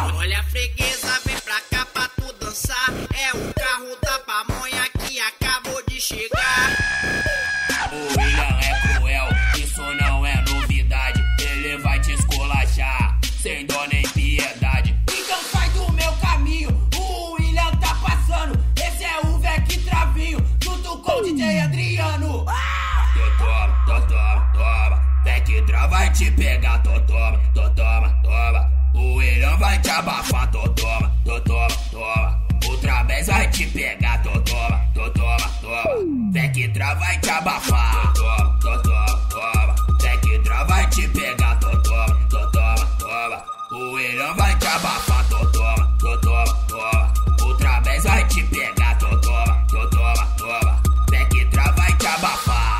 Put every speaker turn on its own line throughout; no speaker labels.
Olha a freguesa, vem pra cá pra tu dançar. É o carro da pamonha que acabou de chegar.
O William é cruel, isso não é novidade. Ele vai te esculachar, sem dó nem piedade.
Então sai do meu caminho, o William tá passando. Esse é o Vec Travinho, junto com o DJ Adriano.
Toma, Vec Tra vai te pegar, toma. O William vai te abafar, toma. O Trabez vai te pegar, toma. Vec Tra vai te abafar, toma. Vec Tra vai te pegar, toma. O William vai te abafar, toma. O Trabez vai te pegar, toma. Vec Tra vai te abafar.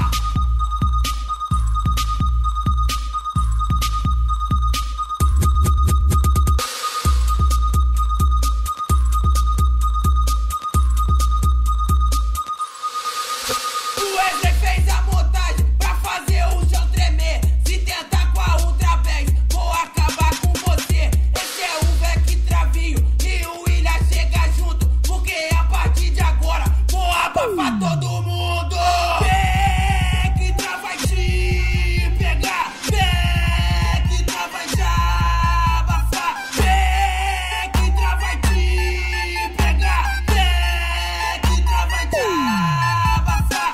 O Wesley fez a montagem pra fazer o chão tremer. Se tentar com a Ultra Bass, vou acabar com você. Esse é o Vec Travinho e o William chega junto, porque a partir de agora vou abafar todo mundo. Vec Tra vai te pegar, Vec Tra vai te abafar, Vec Tra vai te pegar, Vec Tra vai te abafar.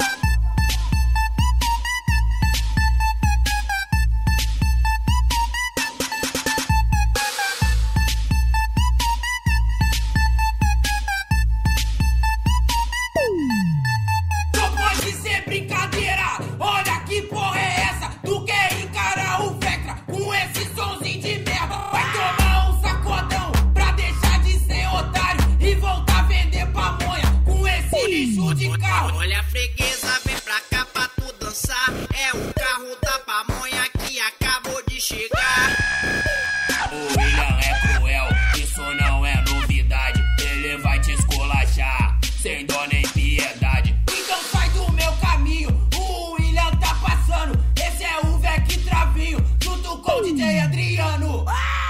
Não pode ser brincadeira, olha que porra é essa? Tu quer encarar o Vectra com esse sonzinho de merda? Vai tomar um sacodão pra deixar de ser otário e voltar a vender pamonha com esse lixo de carro.
Olha a freguesa, vem pra cá pra tu dançar. É o carro da pamonha que acabou de chegar.
O William é cruel, isso não é novidade. Ele vai te esculachar, sem dó nem piedade.
Então sai do meu caminho, o William tá passando. Esse é o Vec Travinho, junto com o DJ Adriano.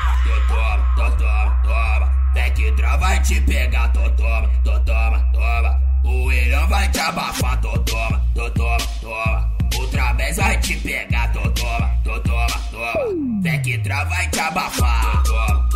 Toma. Vec Tra vai te pegar, toma. O William vai te abafar, toma. O Trabez vai te pegar, toma. Vec Tra vai te abafar, toma.